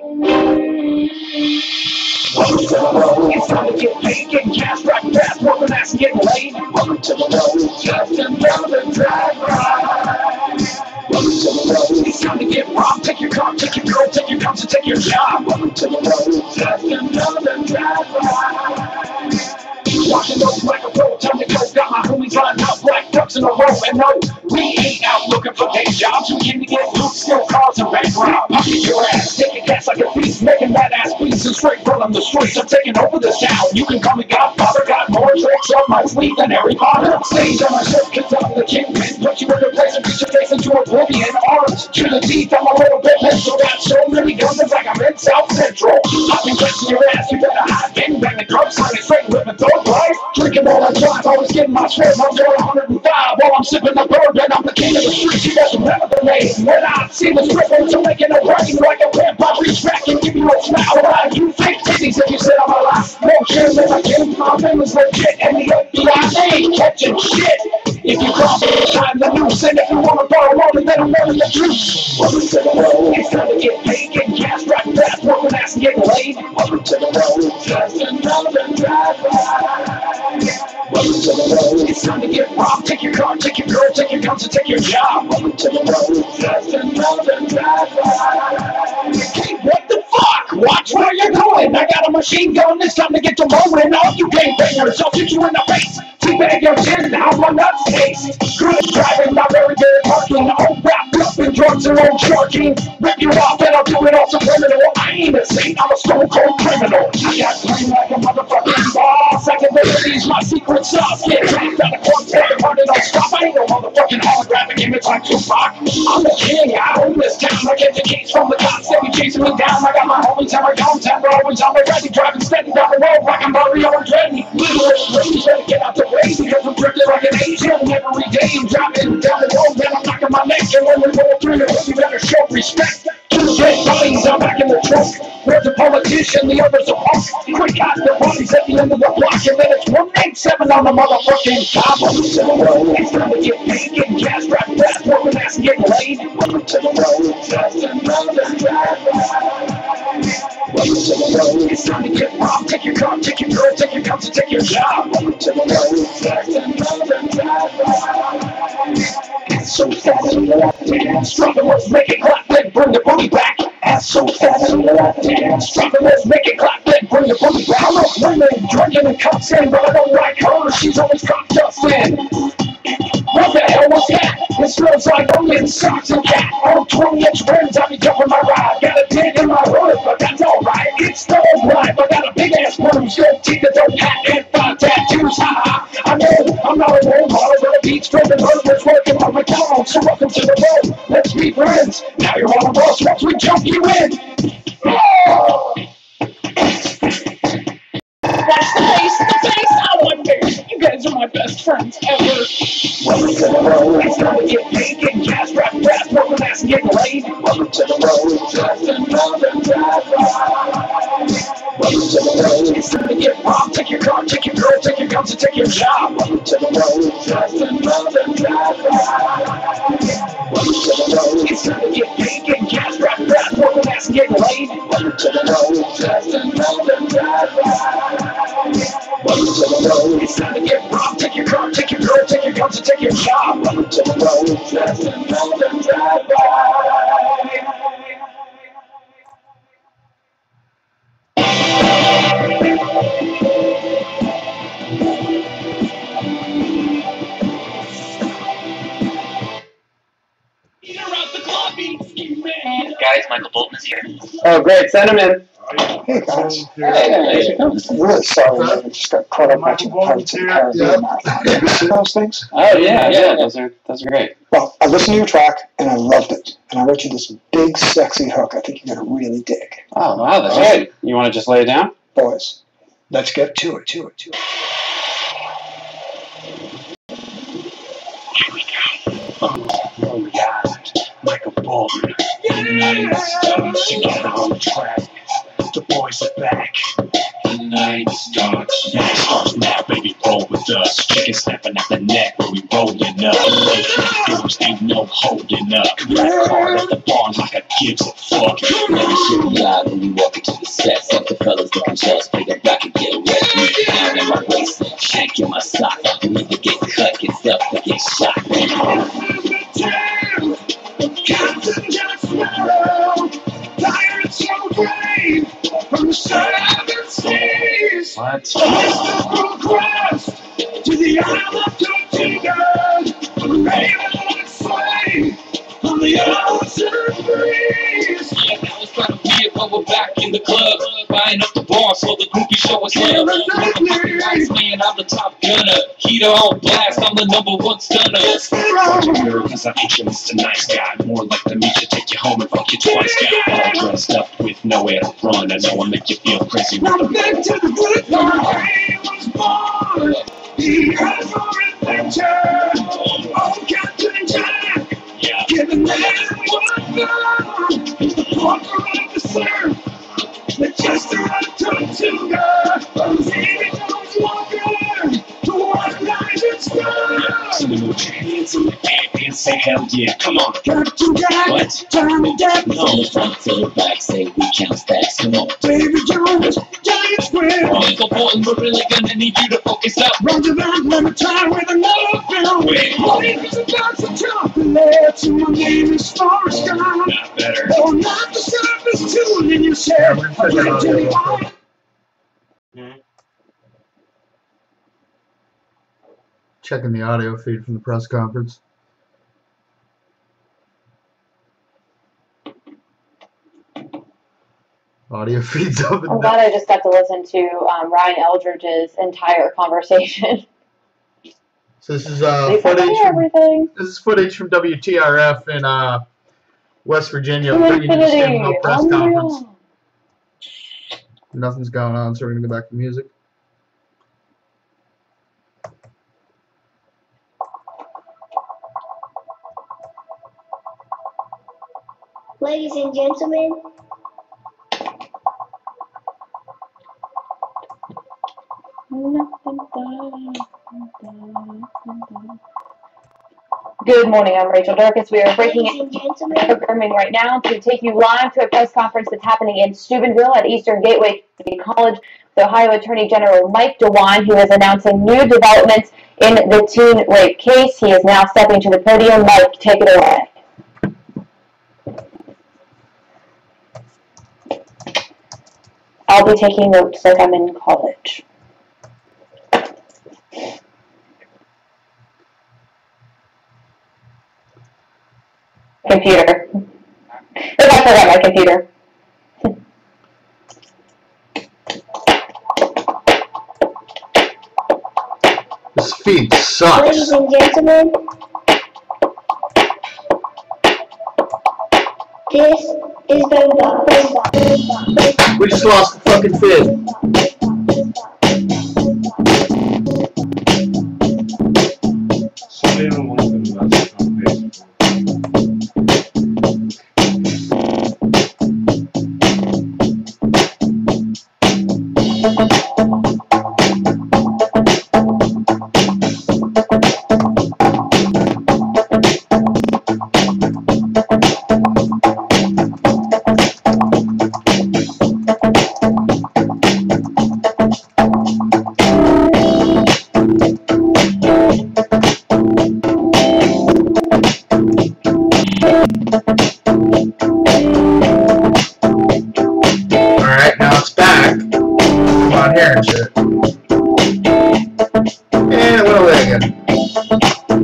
Welcome to the road, it's time to get paid, getting cash right fast, working ass and getting laid. Welcome to the road, just another drive ride. Welcome to the road, it's time to get robbed, take your car, take your girl, take your guns and take your job. Welcome to the road, just another drive ride. Watching those like a pro, time to go, got my homies lined up like ducks in a row. And no, we ain't out looking for day jobs, we came to get loot, steal cars and bank rob. Pocket your ass, taking gas like a beast, making that ass beats and straight from the streets. I'm taking over this town, you can call me Godfather, got more tricks up my sleeve than Harry Potter. Stage on my shirt, cause I'm the kingpin, put you in the place and beat your face into oblivion. Arms to the teeth, I'm a little bit mental, got so many guns, it's like I'm in South Central. I've been catching your ass, you better hide, bang bang the drugs, signing straight with a thug life. Drinking all I drive, always getting my sweat, I'm going 105 while I'm sipping the bourbon. I'm the king of the streets, you guys remember the name. When I see the stripper, to making a rain like a vampire, reach back and give you a smile. Like you fake titties if you said I'm alive. No chance that I came, my name is legit, and the FBI ain't catching shit. If you cross it, shine the noose, and if you want to borrow money, then I'm running the truth. Welcome to the road, it's time to get paid, getting cash right fast, working ass and getting laid. Welcome to the road, just another drive ride. Welcome to the road, it's time to get robbed, take your car, take your girl, take your guns and take your job. Welcome to the road, just another drive ride. Hey, what the fuck? Watch where you're going. I got a machine gun, it's time to get to rolling. All you gangbangers, I'll shoot you in the face. Teabag your chin, how my nuts taste. Good driving, not very good parking. All wrapped up in drugs and old sharking. Rip you off and I'll do it all subliminal. I ain't a saint, I'm a stone cold criminal. I got clean like a motherfucking boss. I can release my secret sauce. Get trapped out of court, every party don't stop. I ain't no motherfucking holographic image like Tupac. I'm the king, I own this town. I get the keys from the cops, they be chasing me down. I got my homies and my hometown, we're always on my ready. Driving steady down the road like I'm Mario and Dreddy. You better get out the way because I'm drifting like an Asian every day. I'm driving down the road, then I'm knocking my neck. And when we roll through the hood, you better show respect. Two dead bodies, I'm back in the trunk. Where's the politician, the other's a punk. Quick hot, the bodies at the end of the block. And then it's 187 on the motherfucking top. Welcome to the road, it's time to get paid, getting cash right fast, working ass and getting laid. Welcome to the road, just another drive ride. Welcome to the road, it's time to get robbed, take your car, take your girl, take your guns and take your job. Welcome to the road, just another drive ride. Ass so fat and left hand, struggling, let's make it clap, then bring the booty back. Ass so fat and left hand, struggling, let's make it clap, then bring the booty back. I love women drinking and cussing, but I don't like her, she's always cocked up in. What the hell was that? It smells like onion, socks, and cat. On 20-inch rims, I be jumping my ride. Got a dent in my hood, but that's alright. It's the life. I got a big ass broom, still teeth that don't hat, and 5 tattoos. Ha ha. I know I'm not a role model, but a beach driven husband's working on McDonald's. So welcome to the road. Let's be friends. Now you're on a bus once we jump you in. Oh! Watch the face, I want this. You guys are my best friends ever. Welcome to the road, it's time to get paid, getting cash right fast, working ass and getting laid. Welcome to the road, just another drive ride. Welcome to the road, it's time to get robbed, take your car, take your girl, take your guns and take your job. Welcome to the road, just another drive ride. Welcome to the road, it's time to get paid, getting cash right fast, working ass and getting laid. Welcome to the road, just another drive ride. Welcome to the road, it's time to get robbed, take your car, take your girl, take your guns and take your job. Welcome to the road, just another drive by. Guys, Michael Bolton is here. Oh, great. Send him in. Hey guys. Hey. I'm really sorry I just got caught up watching Pirates of the Caribbean marathon. Have you seen those things? Oh, yeah. Those are great. Well, I listened to your track and I loved it. And I wrote you this big, sexy hook I think you're going to really dig. Oh, wow. That's great. You want to just lay it down? Boys, let's get to it. Here we go. Oh, God. Michael Bolton. Yes! Together on the track. The boys are back. The night starts now, baby, roll with us. Chicken snapping at the neck when we rolling up. Open doors, ain't no holding up. Black card at the bar like I gives a fuck. Let me show you live when we walk into the set. Set the fellas looking shells, pick up back and get wet. Leave it down in my waist, shank in my sock. You either get cut, get stuffed, or get shot. Captain Jack Sparrow, pirates so brave from the seven seas. What? From Crest to the Isle of Tortuga, the raven and slave on the ocean breeze. I was trying to be it, but we're back in the club, buying up the bar so the groupie show us love. Nice man, I'm the top gunner. Heater on blast, I'm the #1 stunner. Fuck your girl, cause I ain't your Mr. Nice Guy. More like the meat to take you home and fuck you twice, guy. All dressed up with nowhere to run. I know I make you feel crazy. Now back to the good part. He was born. He has no adventure. Oh, Captain Jack. Yeah. Give the man one gun. He's the walker of the surf. The jester of Tortuga. Baby Jones Walker. The one night and stuff. So move your hands in the air and say hell yeah. Come on. Captain Jack. What? Turn it down. From the front to the back, say we count stacks. Come on. Baby Jones, Giant Square. Uncle Bolton, we're really gonna need you to focus up. Roger that, let me try with another film. Life is about to chocolate. So my name is Forrest Gump. Not better. Oh, not the surface tune in your share. Checking the audio feed from the press conference. Audio feeds open. I'm glad I just got to listen to Ryan Eldridge's entire conversation. So this is They footage forget from, everything. this is footage from WTRF in West Virginia. To Bringing you the infinity. Steubenville press conference. Unreal. Nothing's going on, so we're gonna go back to music. Ladies and gentlemen, Good morning, I'm Rachel Durkis. We are breaking ladies in and gentlemen, programming right now to take you live to a press conference that's happening in Steubenville at Eastern Gateway Community College with Ohio Attorney General Mike DeWine, who is announcing new developments in the teen rape case. He is now stepping to the podium. Mike, take it away. I'll be taking notes like I'm in college. Computer. If I forgot my computer. This feed ladies sucks. and gentlemen, this is Boba. We just lost the fucking feed. Alright, now it's back. Come on here and shit. And it went away again.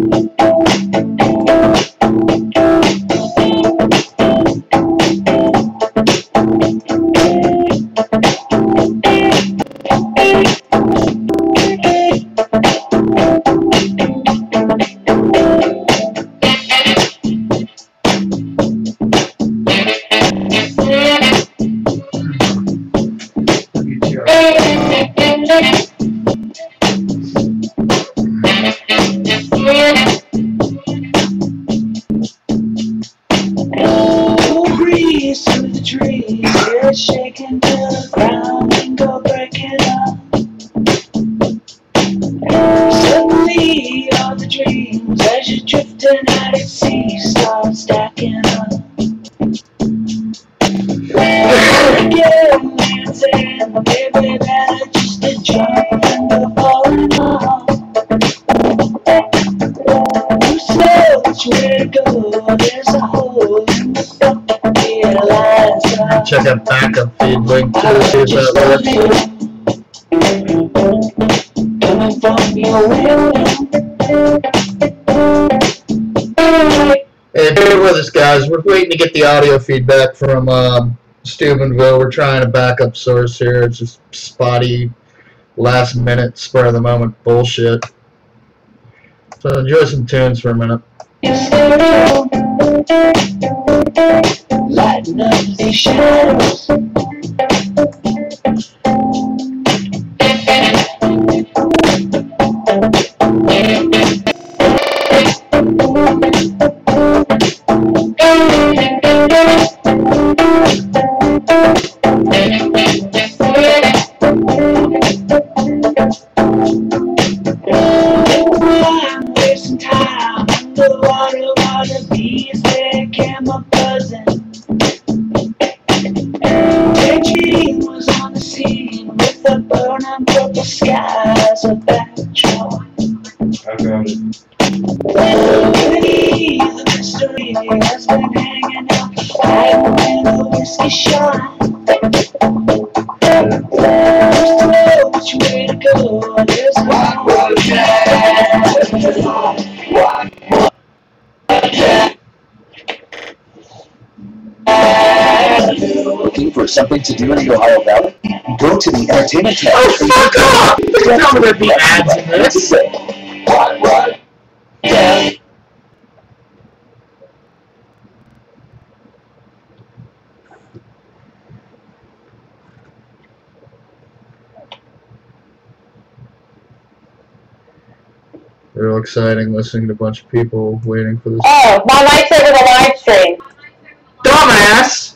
Cool breeze through the trees, it's shaking to the ground and go breaking up. Suddenly all the dreams as you Again, dancing, baby, better just a jump and the falling off. You said which way to go, there's a hole in the bucket, it lines up. Check that backup feed link to see if that works. Coming from your window. Hey, bear with us, guys. We're waiting to get the audio feedback from Steubenville. We're trying a backup source here. It's just spotty, last-minute, spur-of-the-moment bullshit. So enjoy some tunes for a minute. Lighten up these shadows. I'm wasting time underwater while the bees they came a buzzing. Daydream was on the scene with the burning purple skies of backdrop. I found it. The mystery has been hanging out like a whiskey shot. Just know which way to go. There's one more chance. One more chance. Looking for something to do in the Ohio Valley? Go to the entertainment tab. Oh, fuck off! Don't tell me there'd be ads in this. What? Yeah. Real exciting listening to a bunch of people waiting for this. Oh, my lightsaber, the live stream. Dumbass!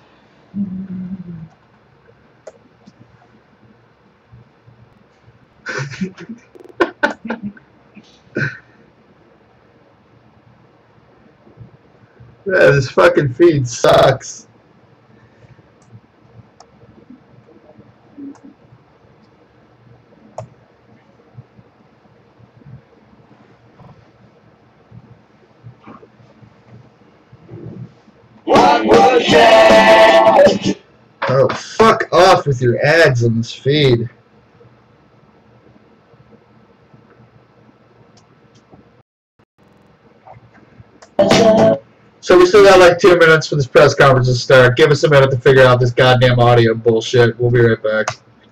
Yeah, this fucking feed sucks. One more chance. Oh, fuck off with your ads on this feed. So we still got like 2 minutes for this press conference to start. Give us a minute to figure out this goddamn audio bullshit. We'll be right back.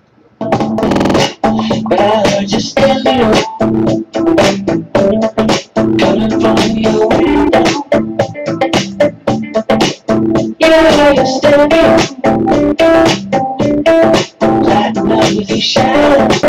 But I heard you standing coming from your window. Yeah, you're standing lighting up with your shadows.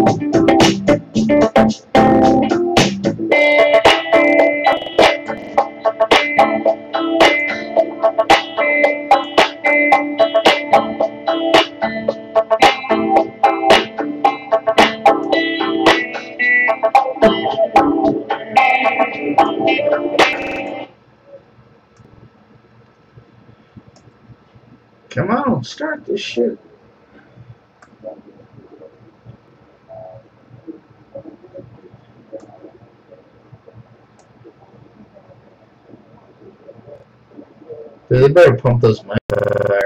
Come on, start this shit. Dude, they better pump those mics back.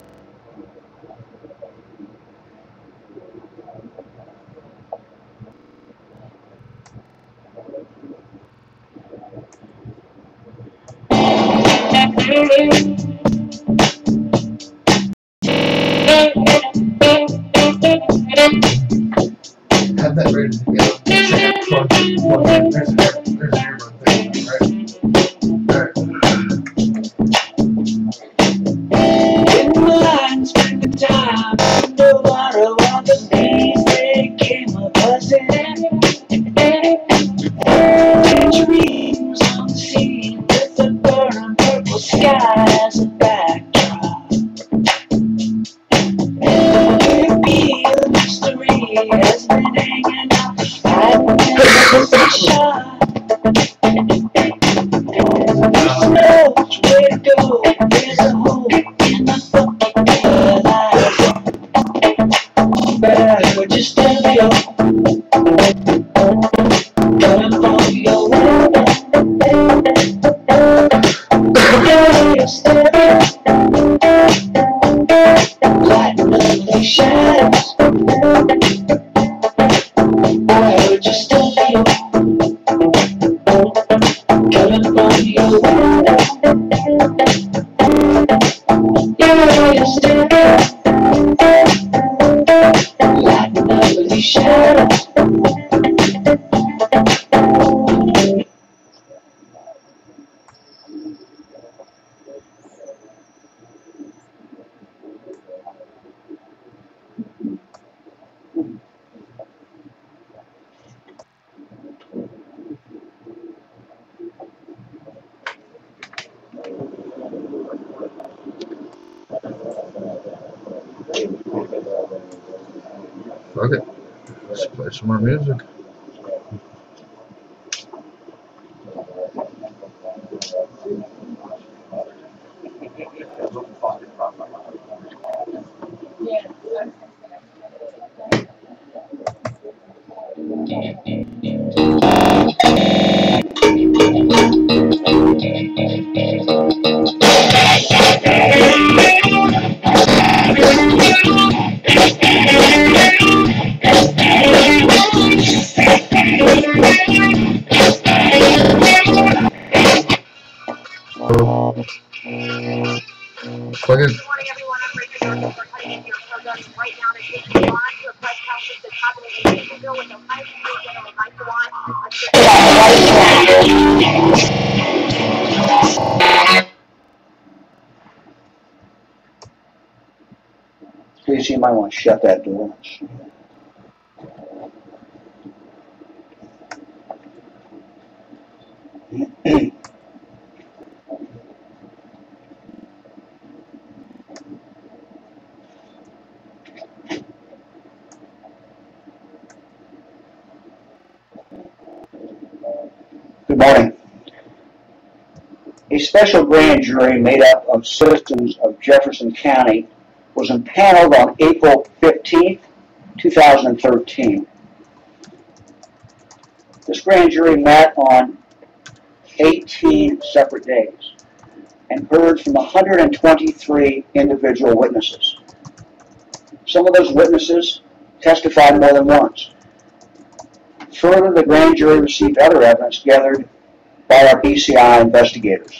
Have that ready to go. There's an earbud thing, right? In the line, spending time underwater while the bees they came a buzzing. Dreams on the scene with the burning purple skies of backdrop. Maybe the mystery has been hanging out like a shot. There's no which way to go. There's a hole in the bucket of life. shadows. I heard you stepping, coming from your window. You're stepping, lighting up these shadows. Fuck it. Let's play some more music. Fuck it. Good morning, everyone. I'm Rachel Johnson. We're cutting into your program right now to take you live to a press conference that's happening in Steubenville with Ohio State General Mike DeWine. Please, you might want to shut that door. Good morning. A special grand jury made up of citizens of Jefferson County was impaneled on April 15, 2013. This grand jury met on 18 separate days and heard from 123 individual witnesses. Some of those witnesses testified more than once. Further, the grand jury received other evidence gathered by our BCI investigators.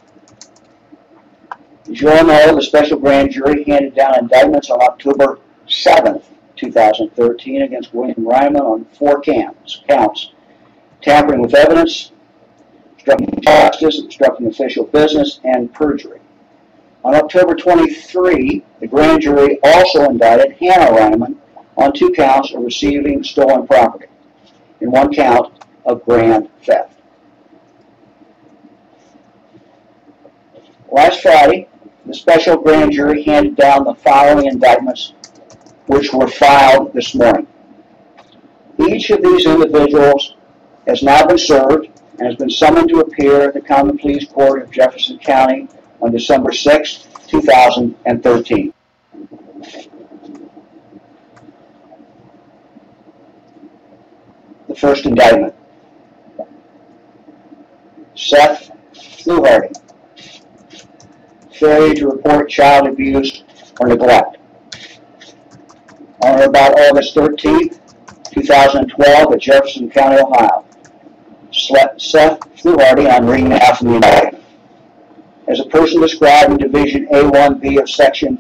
As you all know, the special grand jury handed down indictments on October 7, 2013 against William Ryman on 4 counts: tampering with evidence, obstructing justice, obstructing official business, and perjury. On October 23, the grand jury also indicted Hannah Ryman on 2 counts of receiving stolen property and 1 count of grand theft. Last Friday, the special grand jury handed down the following indictments, which were filed this morning. Each of these individuals has now been served and has been summoned to appear at the Common Pleas Court of Jefferson County on December 6, 2013. The first indictment: Seth Fluharty, failure to report child abuse or neglect. On or about August 13, 2012, at Jefferson County, Ohio, Seth Fluharty, I'm reading now from the indictment, as a person described in Division A1B of Section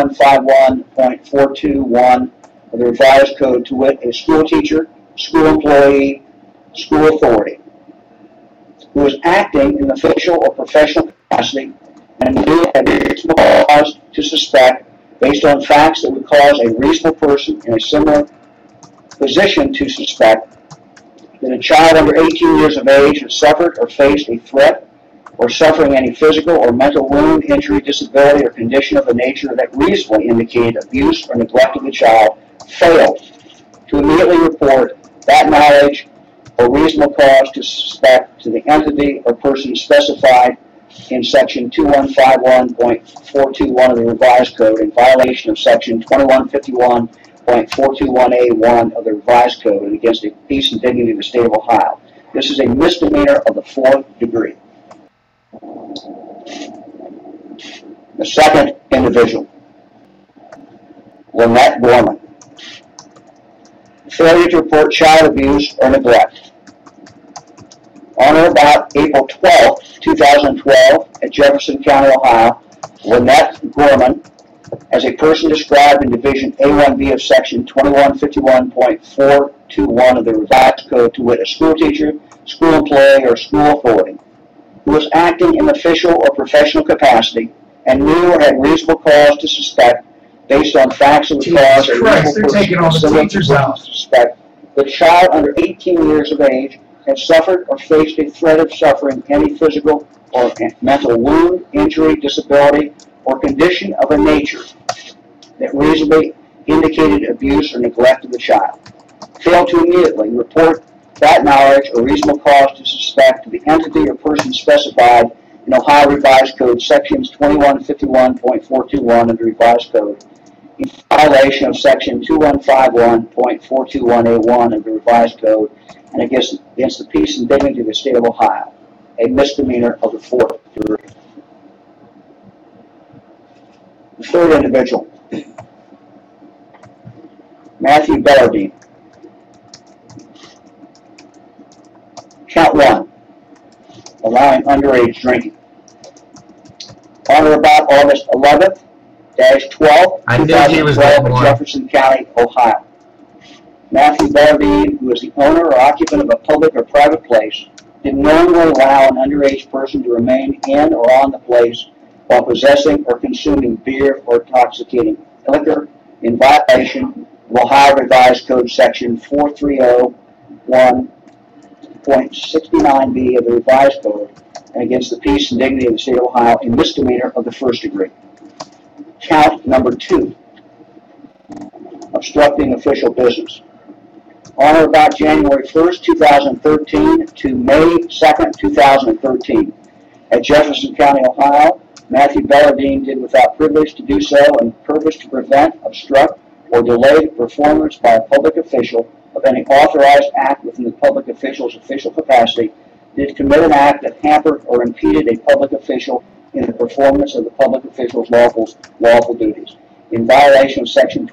2151.421 of the Revised Code, to wit, a school teacher, school employee, school authority, who is acting in official or professional capacity and knew had reasonable cause to suspect, based on facts that would cause a reasonable person in a similar position to suspect, that a child under 18 years of age has suffered or faced a threat or suffering any physical or mental wound, injury, disability, or condition of a nature that reasonably indicated abuse or neglect of the child, failed to immediately report that knowledge or reasonable cause to suspect to the entity or person specified in Section 2151.421 of the Revised Code, in violation of Section 2151.421A1 of the Revised Code, and against the peace and dignity of the state of Ohio. This is a misdemeanor of the 4th degree. The second individual, Lynette Gorman. Failure to report child abuse or neglect. On or about April 12, 2012, at Jefferson County, Ohio, Lynette Gorman, as a person described in Division A1B of Section 2151.421 of the Revised Code, to wit, a school teacher, school employee, or school authority, who was acting in official or professional capacity and knew or had reasonable cause to suspect, based on facts of the cause, or Christ, they're taking all the teachers out. Suspect the child under 18 years of age had suffered or faced a threat of suffering any physical or mental wound, injury, disability, or condition of a nature that reasonably indicated abuse or neglect of the child. Failed to immediately report that knowledge or reasonable cause to suspect to the entity or person specified in Ohio Revised Code Sections 2151.421 of the Revised Code, in violation of Section 2151.421A1 of the Revised Code, and against the peace and dignity of the state of Ohio, a misdemeanor of the fourth degree. The third individual, Matthew Bellardine. Count 1, allowing underage drinking. On or about August 11th, 12, 2012, in Jefferson County, Ohio. Matthew Bellardine, who is the owner or occupant of a public or private place, did knowingly allow an underage person to remain in or on the place while possessing or consuming beer or intoxicating liquor in violation of Ohio Revised Code Section 4301.69B of the Revised Code, and against the peace and dignity of the state of Ohio, a misdemeanor of the first degree. Count number 2, obstructing official business. On or about January 1st, 2013 to May 2nd, 2013, at Jefferson County, Ohio, Matthew Bellardine did without privilege to do so and purpose to prevent, obstruct, or delay the performance by a public official of any authorized act within the public official's official capacity, did commit an act that hampered or impeded a public official in the performance of the public official's lawful duties, in violation of Section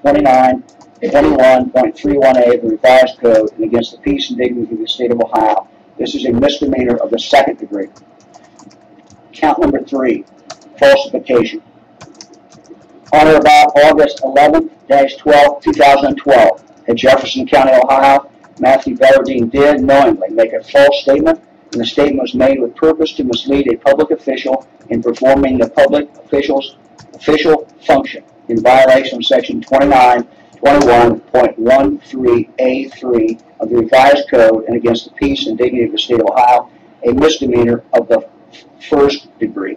21.31A of the Revised Code, and against the peace and dignity of the state of Ohio. This is a misdemeanor of the second degree. Count number 3, falsification. On or about August 11th-12th, 2012, at Jefferson County, Ohio, Matthew Bellardine did knowingly make a false statement, and the statement was made with purpose to mislead a public official in performing the public official's official function, in violation of Section 21.13A3 of the Revised Code, and against the peace and dignity of the state of Ohio, a misdemeanor of the first degree.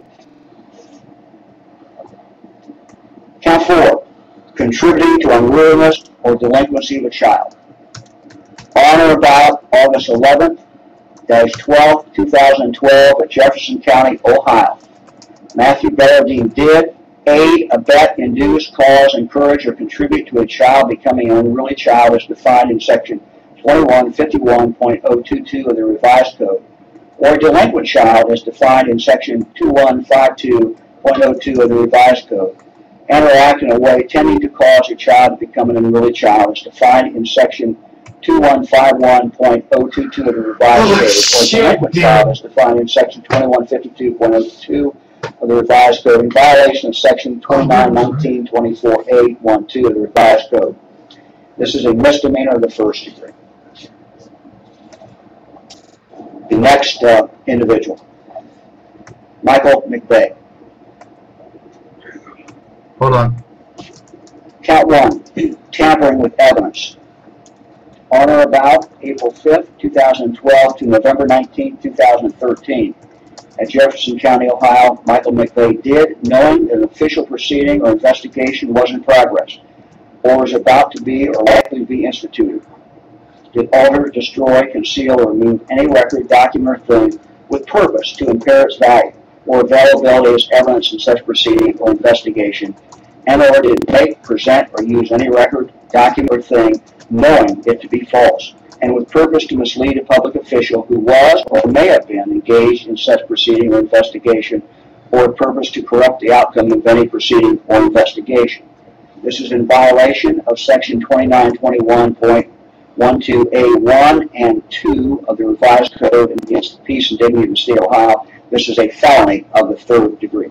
Count 4, contributing to unruliness or delinquency of a child. On or about August 11th-12th, 2012, at Jefferson County, Ohio, Matthew Bellardine did aid, abet, induce, cause, encourage, or contribute to a child becoming an unruly child as defined in Section 2151.022 of the Revised Code, or a delinquent child as defined in Section 2152.02 of the Revised Code, and or act in a way tending to cause a child to become an unruly child as defined in Section 2151.022 of the Revised Code, or a delinquent child as defined in Section 2152.02 of the Revised Code, in violation of Section 2919.24A12 of the Revised Code. This is a misdemeanor of the first degree. The next individual, Michael McVeigh. Hold on. Count 1, tampering with evidence. On or about April 5th, 2012 to November 19th, 2013, at Jefferson County, Ohio, Michael McVeigh did, knowing that an official proceeding or investigation was in progress, or was about to be or likely to be instituted, did alter, destroy, conceal, or remove any record, document, or thing with purpose to impair its value or availability as evidence in such proceeding or investigation, and or did make, present, or use any record, document, or thing knowing it to be false, and with purpose to mislead a public official who was or may have been engaged in such proceeding or investigation, or with purpose to corrupt the outcome of any proceeding or investigation. This is in violation of Section 2921.12A1 and 2 of the Revised Code against the Peace and Dignity of the State of Ohio. This is a felony of the 3rd degree.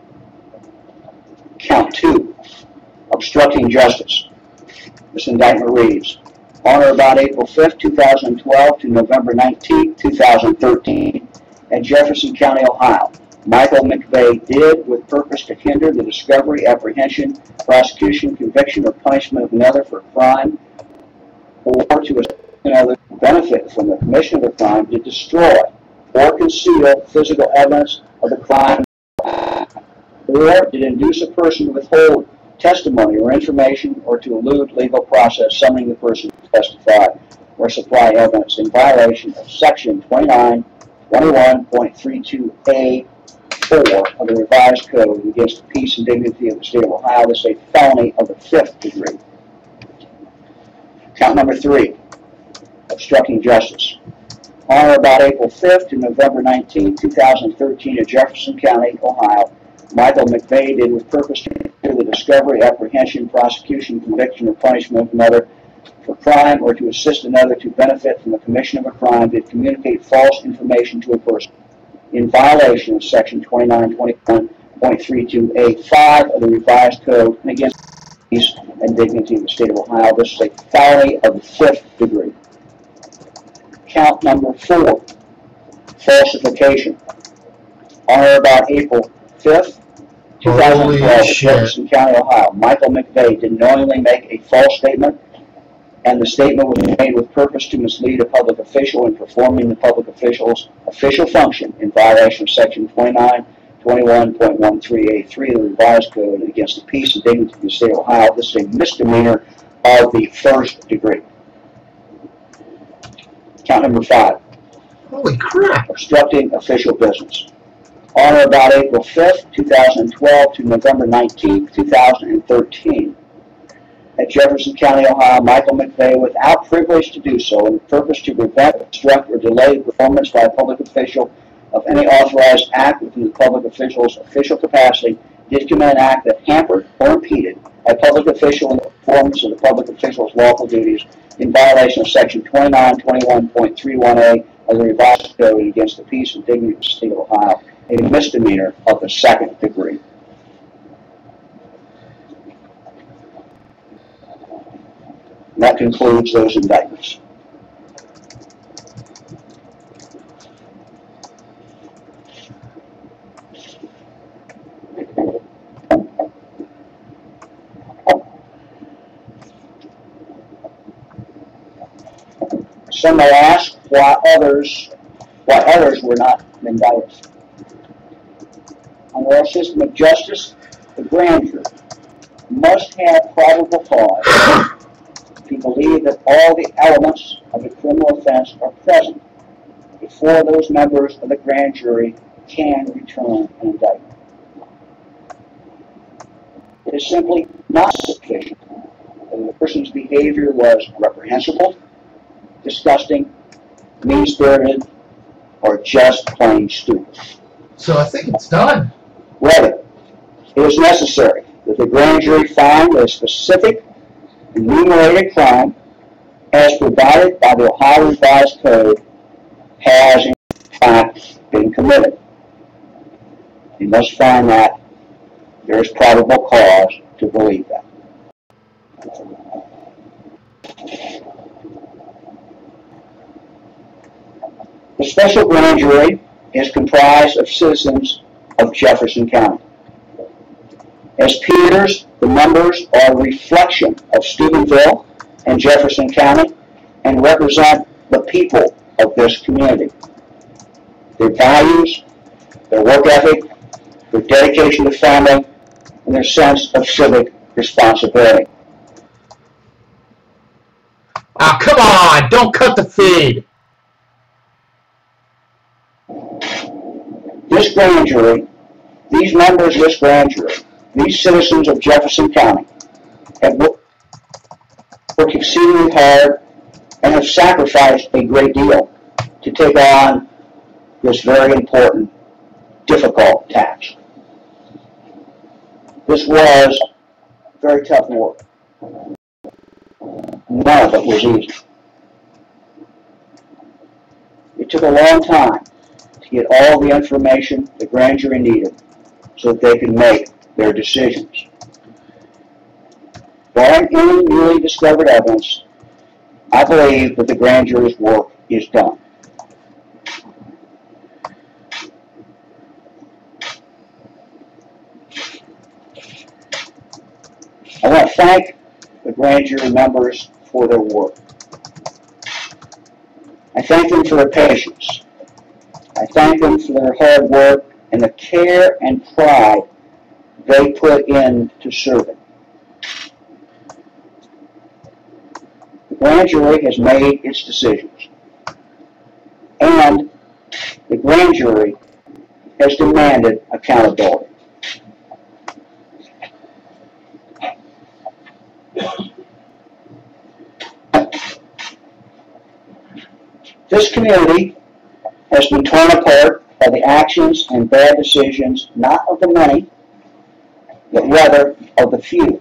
Count 2, obstructing justice. This indictment reads, on or about April 5th, 2012 to November 19th, 2013, at Jefferson County, Ohio, Michael McVeigh did, with purpose to hinder the discovery, apprehension, prosecution, conviction, or punishment of another for crime, or to assist another to benefit from the commission of a crime, to destroy or conceal physical evidence of the crime, or did induce a person to withhold testimony or information, or to elude legal process summoning the person to testify or supply evidence in violation of Section 2921.32A4 of the Revised Code against the Peace and Dignity of the State of Ohio. This is a felony of the 5th degree. Count number 3, obstructing justice. On or about April 5th to November 19th, 2013, at Jefferson County, Ohio, Michael McVeigh did, with purpose to hinder the discovery, apprehension, prosecution, conviction, or punishment of another for crime, or to assist another to benefit from the commission of a crime, did communicate false information to a person in violation of Section 2921.32A5 of the Revised Code and against the peace and dignity of the State of Ohio. This is a felony of the 5th degree. Count number 4, falsification. On or about April 5th, 2012, at Jefferson County, Ohio, Michael McVeigh did knowingly make a false statement, and the statement was made with purpose to mislead a public official in performing the public official's official function in violation of Section 2921.13A3 of the Revised Code against the peace and dignity of the State of Ohio. This is a misdemeanor of the 1st degree. Count number 5. Holy crap. Obstructing official business. On or about April 5th, 2012 to November 19th, 2013, at Jefferson County, Ohio, Michael McVeigh, without privilege to do so and with purpose to prevent, obstruct, or delay performance by a public official of any authorized act within the public official's official capacity, did commit an act that hampered or impeded a public official in the performance of the public official's lawful duties in violation of Section 2921.31A of the Revised Code against the peace and dignity of the State of Ohio, a misdemeanor of the 2nd degree. And that concludes those indictments. Some may ask why others were not indicted. Under our system of justice, the grand jury must have probable cause to believe that all the elements of a criminal offense are present before those members of the grand jury can return an indictment. It is simply not sufficient that the person's behavior was reprehensible, disgusting, mean-spirited, or just plain stupid. So I think it's done. Rather, it is necessary that the grand jury find that a specific enumerated crime, as provided by the Ohio Revised Code, has in fact been committed. You must find that there is probable cause to believe that. The special grand jury is comprised of citizens of Jefferson County. As peers, the members are a reflection of Steubenville and Jefferson County and represent the people of this community. Their values, their work ethic, their dedication to family, and their sense of civic responsibility. Ah, come on! Don't cut the feed! This grand jury, these members of this grand jury, these citizens of Jefferson County have worked exceedingly hard and have sacrificed a great deal to take on this very important, difficult task. This was very tough work. None of it was easy. It took a long time to get all the information the grand jury needed so that they could make their decisions. Barring any newly discovered evidence, I believe that the grand jury's work is done. I want to thank the grand jury members for their work. I thank them for their patience. I thank them for their hard work and the care and pride they put into serving. The grand jury has made its decisions, and the grand jury has demanded accountability. This community has been torn apart by the actions and bad decisions, not of the many, but rather of the few.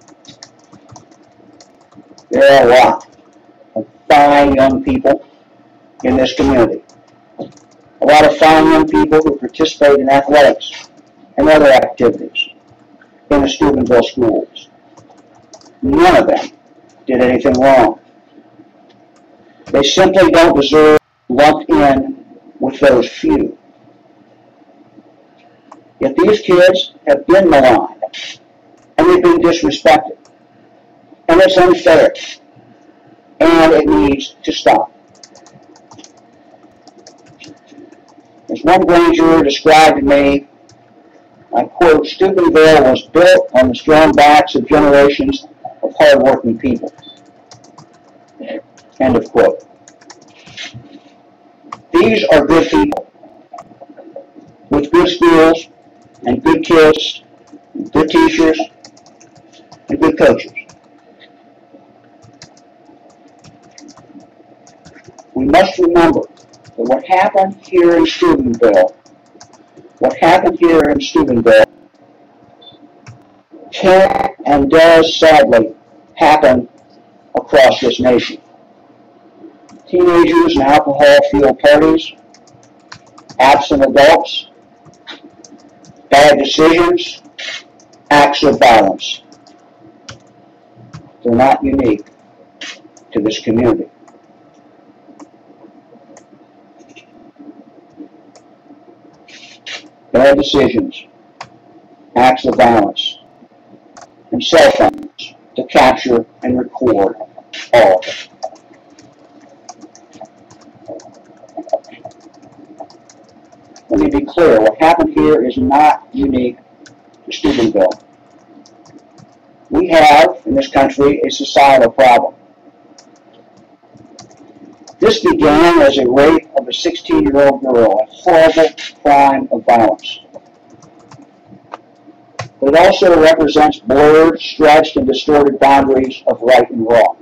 There are a lot of fine young people in this community. A lot of fine young people who participate in athletics and other activities in the Steubenville schools. None of them did anything wrong. They simply don't deserve lumped in with those few. Yet these kids have been maligned, and they've been disrespected. And it's unfair, and it needs to stop. As one grand juror described to me, I quote, "Steubenville was built on the strong backs of generations of hardworking people." End of quote. These are good people with good schools and good kids, and good teachers, and good coaches. We must remember that what happened here in Steubenville can and does sadly happen across this nation. Teenagers and alcohol-fueled parties, absent adults, bad decisions, acts of violence. They're not unique to this community. Bad decisions, acts of violence, and cell phones to capture and record all of it. Let me be clear, what happened here is not unique to Steubenville. We have, in this country, a societal problem. This began as a rape of a 16-year-old girl, a horrible crime of violence. But it also represents blurred, stretched, and distorted boundaries of right and wrong.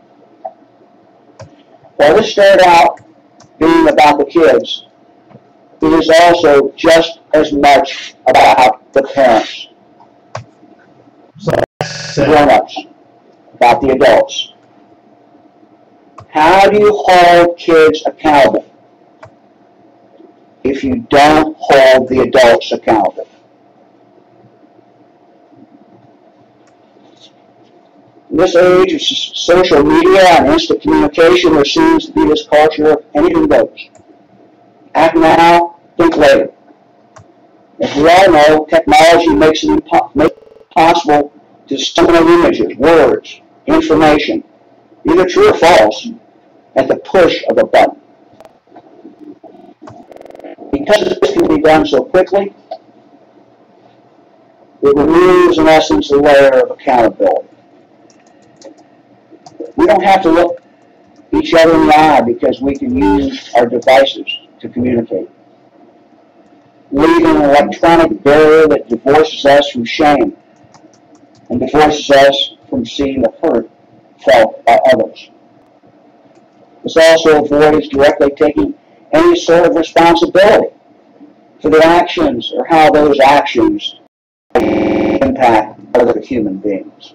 While this started out being about the kids, it is also just as much about the parents, the grown-ups, about the adults. How do you hold kids accountable if you don't hold the adults accountable? In this age of social media and instant communication, there seems to be this culture of anything goes. Act now, think later. As we all know, technology makes it possible to disseminate images, words, information, either true or false, at the push of a button. Because this can be done so quickly, it removes, in essence, a layer of accountability. We don't have to look each other in the eye because we can use our devices to communicate. Leaving an electronic barrier that divorces us from shame and divorces us from seeing the hurt felt by others. This also avoids directly taking any sort of responsibility for the actions or how those actions impact other human beings.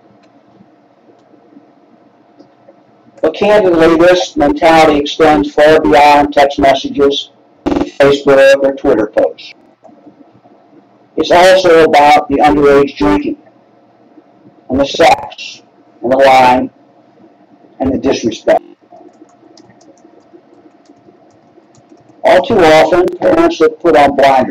But candidly, this mentality extends far beyond text messages, Facebook, or Twitter posts. It's also about the underage drinking, and the sex, and the lying, and the disrespect. All too often, parents have put on blinders.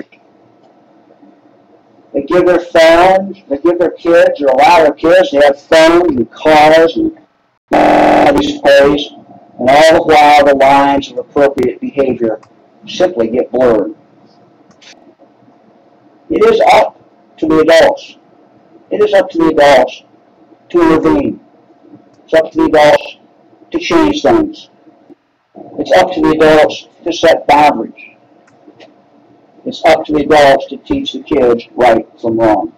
They give their phones, they give their kids, or allow their kids to have phones and cars and displays, and all the while the lines of appropriate behavior simply get blurred. It is up to the adults. It is up to the adults to intervene. It's up to the adults to change things. It's up to the adults to set boundaries. It's up to the adults to teach the kids right from wrong.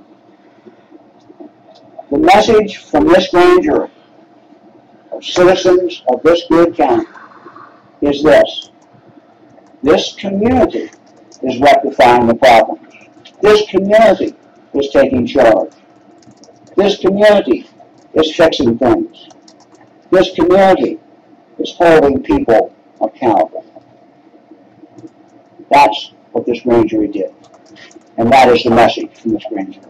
The message from this grand jury of citizens of this good county is this. This community is rectifying the problems. This community is taking charge. This community is fixing things. This community is holding people accountable. That's what this grand jury did. And that is the message from this grand jury.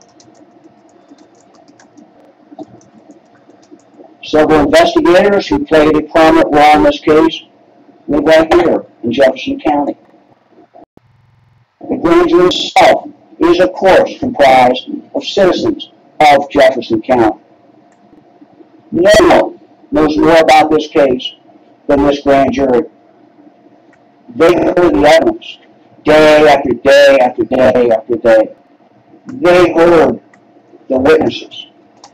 Several investigators who played a prominent role in this case live right here in Jefferson County. The grand jury itself is, of course, comprised of citizens of Jefferson County. No one knows more about this case than this grand jury. They heard the evidence day after day after day after day. They heard the witnesses.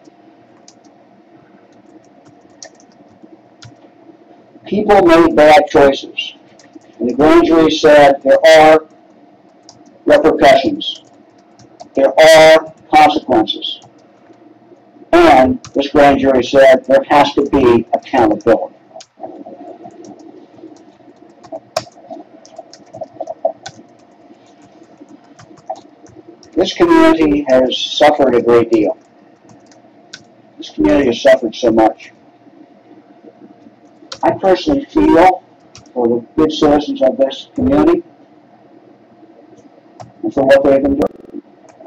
People made bad choices, and the grand jury said there are repercussions. There are consequences. And this grand jury said there has to be accountability. This community has suffered a great deal. This community has suffered so much. I personally feel for the good citizens of this community and for what they've endured.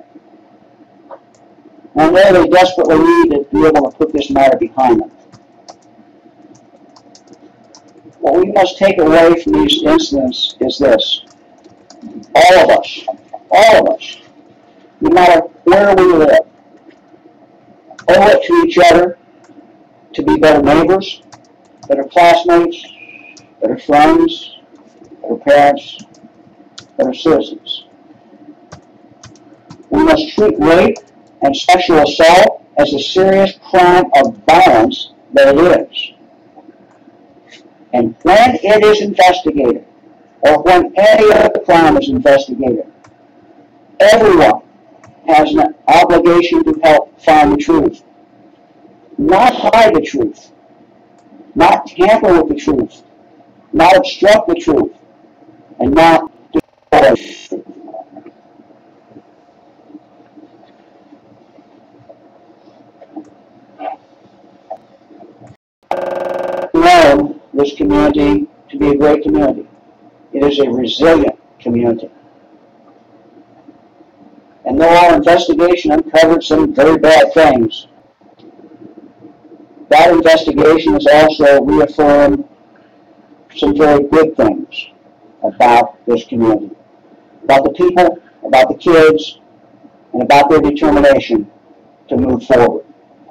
I know they desperately need to be able to put this matter behind them. What we must take away from these incidents is this. All of us, no matter where we live, owe it to each other to be better neighbors, better classmates, better friends, better parents, better citizens. We must treat rape and sexual assault as a serious crime of violence that it is. And when it is investigated, or when any other crime is investigated, everyone has an obligation to help find the truth. Not hide the truth. Not tamper with the truth. Not obstruct the truth. And not destroy the truth. Known this community to be a great community. It is a resilient community. And though our investigation uncovered some very bad things, that investigation has also reaffirmed some very good things about this community, about the people, about the kids, and about their determination to move forward.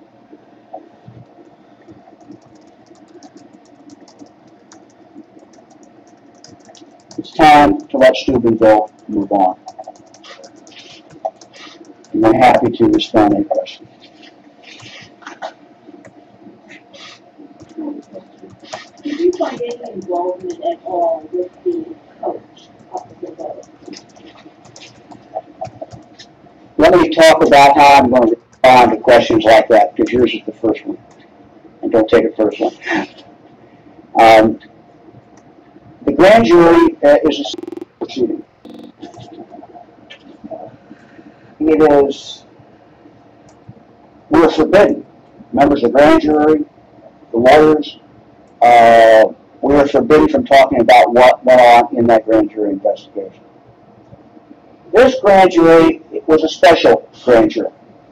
It's time to let Steubenville move on. And I'm happy to respond to any questions. Did you find any involvement at all with the coach of the vote? Let me talk about how I'm going to respond to questions like that, because yours is the first one. And don't take it personally. The grand jury is a proceeding. It is we were forbidden, members of the grand jury, the lawyers, we were forbidden from talking about what went on in that grand jury investigation. This grand jury was a special grand jury.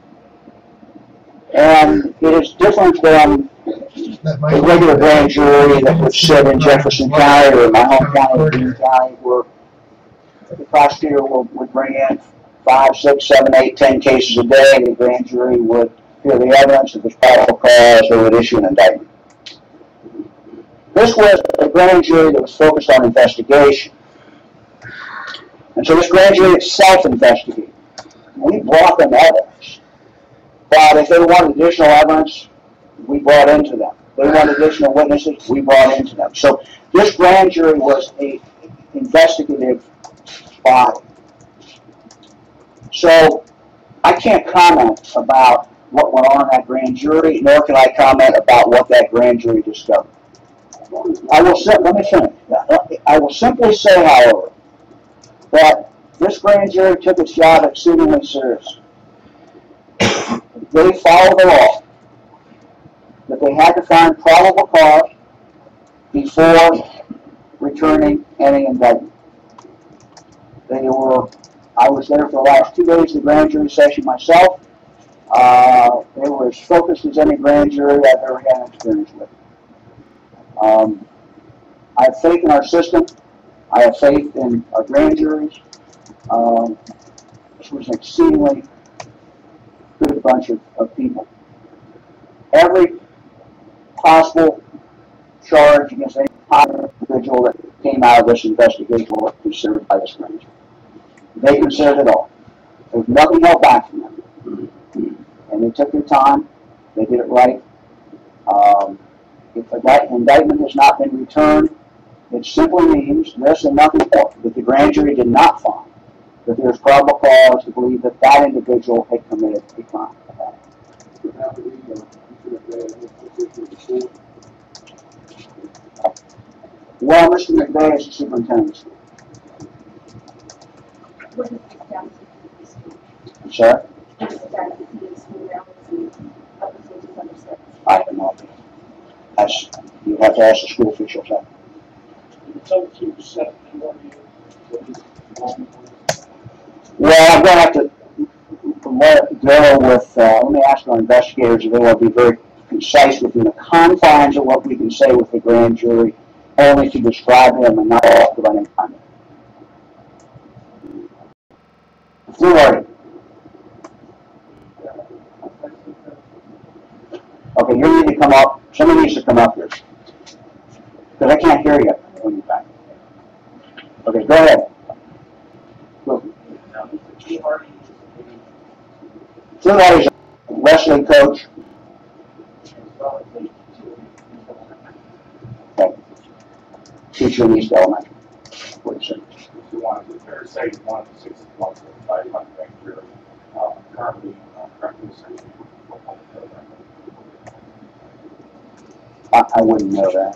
And it is different than the regular grand jury that would sit in Jefferson County or my home county, Greene County, where the prosecutor would bring in 5, 6, 7, 8, 10 cases a day, and the grand jury would hear the evidence. If there's probable cause, they would issue an indictment. This was a grand jury that was focused on investigation. And so this grand jury itself investigated. We brought them evidence. But if they wanted additional evidence, we brought into them. They wanted additional witnesses, we brought into them. So this grand jury was an investigative body. So I can't comment about what went on in that grand jury, nor can I comment about what that grand jury discovered. Let me finish. I will simply say, however, that this grand jury took its job exceedingly seriously. They followed the law, that they had to find probable cause before returning any indictment. I was there for the last 2 days of the grand jury session myself. They were as focused as any grand jury I've ever had experience with. I have faith in our system. I have faith in our grand juries. This was an exceedingly good bunch of people. Every possible charge against any individual that came out of this investigation was considered by this grand jury. They considered it all. There was nothing held back from them. And they took their time. They did it right. If the indictment has not been returned, it simply means this and nothing more, that the grand jury did not find that there is probable cause to believe that that individual had committed a crime. Well, Mr. McVeigh is the superintendent of the school. I'm sorry? I don't know. You have to ask the school officials that. Well, I'm going to have to go with, let me ask our investigators if they want to be very concise within the confines of what we can say with the grand jury, only to describe them and not talk about any kind of fluoride. Okay, you need to come up. Somebody needs to come up here. Because I can't hear you when you're back. Okay, go ahead. Fluoride is a wrestling coach. Okay. Teacher in East Elementary. What do you say? I wouldn't know that.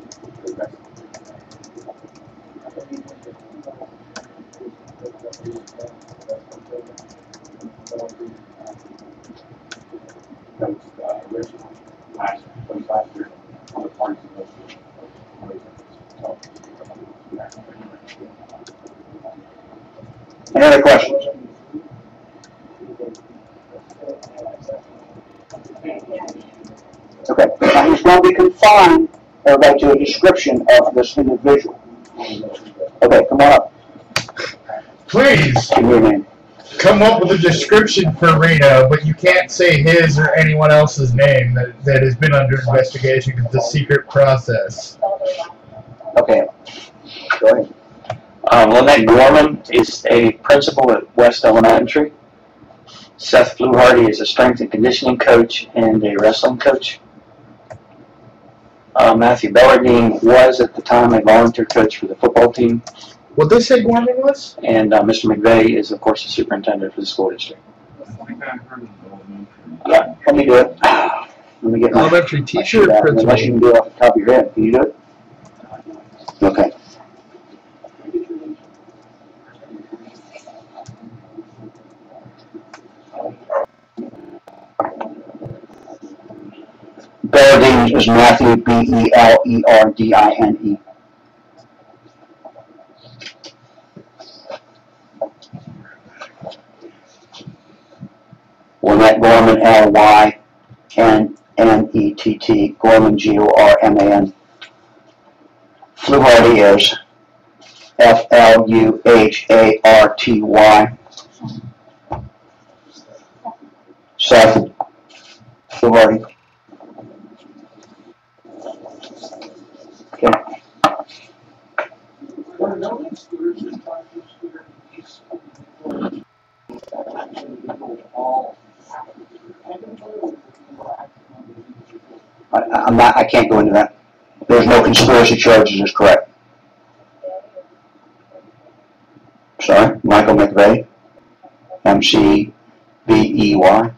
Any other questions? Okay, now he's going to be confined, everybody, to a description of this individual. Okay, come on up. Please, Give me your name. come up with a description for Reno, but you can't say his or anyone else's name that has been under investigation because it's a secret process. Okay, go ahead. Lynette Gorman is a principal at West Elementary. Seth Fluharty is a strength and conditioning coach and a wrestling coach. Matthew Bellardine was at the time a volunteer coach for the football team. What they say Gorman was? And Mr. McVeigh is, of course, the superintendent for the school district. Yeah, let me do it. Let me get my Elementary teacher or principal? Unless you can do it off the top of your head. Can you do it? Okay. Bellardine is Matthew, Belerdine. Lynette Gorman, Lynnett, Gorman, Gorman. Fluharty is Fluharty. Seth Fluharty. Okay. I can't go into that. There's no conspiracy charges, is correct. Sorry, Michael McVeigh, McVey.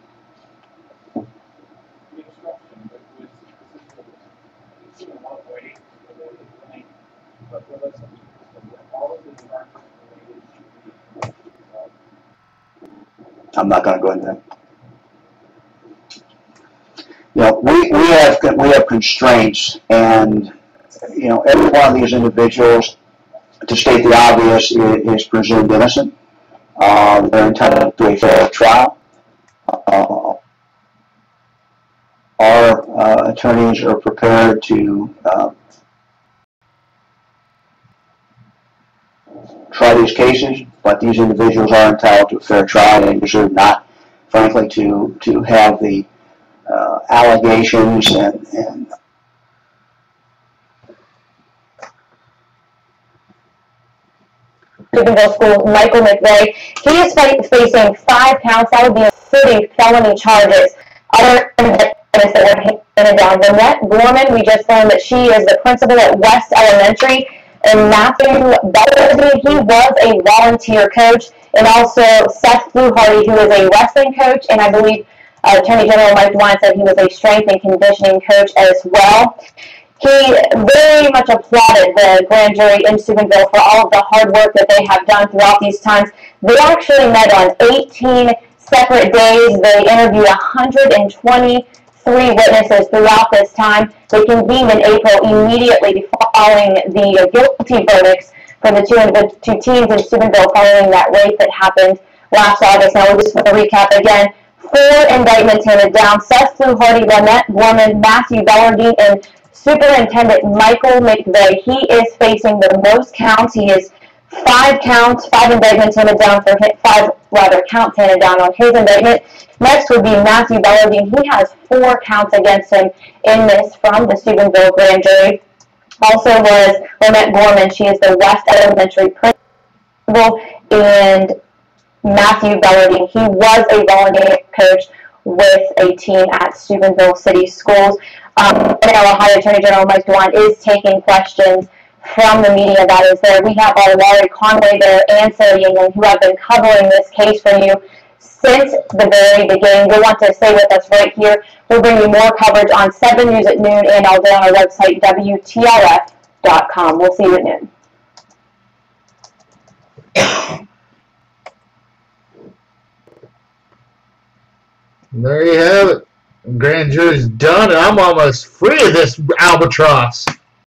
I'm not going to go into that. You know, we have constraints, and you know, every one of these individuals, to state the obvious, is presumed innocent. They're entitled to a fair trial. Our attorneys are prepared to try these cases, but these individuals are entitled to a fair trial and deserve not, frankly, to have the allegations and Steubenville School, Michael McVeigh. He is facing 5 counts. That would be including felony charges. Other indictments that were handed down. Lynette Gorman, we just learned that she is the principal at West Elementary. And Matthew Bellardine, he was a volunteer coach. And also Seth Fluharty, who is a wrestling coach. And I believe Attorney General Mike DeWine said he was a strength and conditioning coach as well. He very much applauded the grand jury in Steubenville for all of the hard work that they have done throughout these times. They actually met on 18 separate days. They interviewed 123 witnesses throughout this time. They convened in April immediately following the guilty verdicts for the two teens in Steubenville following that rape that happened last August. Now, just for a recap again, 4 indictments handed down. Seth Fluharty, Lynette Gorman, Matthew Bellardine, and Superintendent Michael McVeigh. He is facing the most counts. He is 5 indictments handed down for him, 5 counts handed down on his indictment. Next would be Matthew Bellardine. He has 4 counts against him in this from the Steubenville grand jury. Also was Lynette Gorman. She is the West Elementary principal, and Matthew Bellardine. He was a volunteer coach with a team at Steubenville City Schools. And our Ohio Attorney General Mike DeWine is taking questions from the media that is there. We have our Laurie Conway there and Sarah Yingling, who have been covering this case for you since the very beginning. You'll want to stay with us right here. We'll bring you more coverage on 7 News at noon and all day on our website, WTLF.com. We'll see you at noon. There you have it. The grand jury's done, and I'm almost free of this albatross.